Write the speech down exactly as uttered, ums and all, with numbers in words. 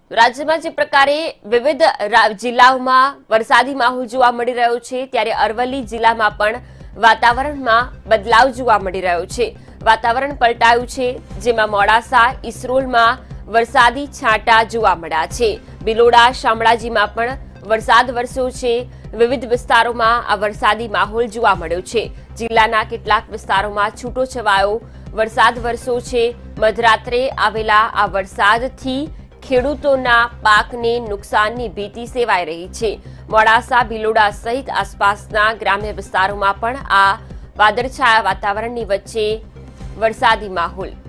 રાજ્યમાં જે પ્રકારે વિવિધ જિલ્લાઓમાં વરસાદી માહોલ જોવા મળી રહ્યો છે ત્યારે અરવલ્લી જિલ્લામાં પણ વાતાવરણમાં બદલાવ જોવા મળી રહ્યો છે। વાતાવરણ પલટાયું છે, જેમાં મોડાસા ઇસરોલમાં વરસાદી છાંટા જોવા મળ્યા છે। બિલોડા શામળાજીમાં પણ વરસાદ વરસ્યો છે। વિવિધ વિસ્તારોમાં આ વરસાદી માહોલ જોવા મળ્યો છે। જિલ્લાના કેટલાક વિસ્તારોમાં છૂટો છવાયો વરસાદ વરસ્યો છે। મધરાત્રે આવેલા આ વરસાદથી ખેડૂતોના પાકને નુકસાનની ભીતિ સેવાઈ રહી છે। મોડાસા બિલોડા સહિત આસપાસના ગ્રામ્ય વિસ્તારોમાં પણ આ વાદળછાયા વાતાવરણની વચ્ચે વરસાદી માહોલ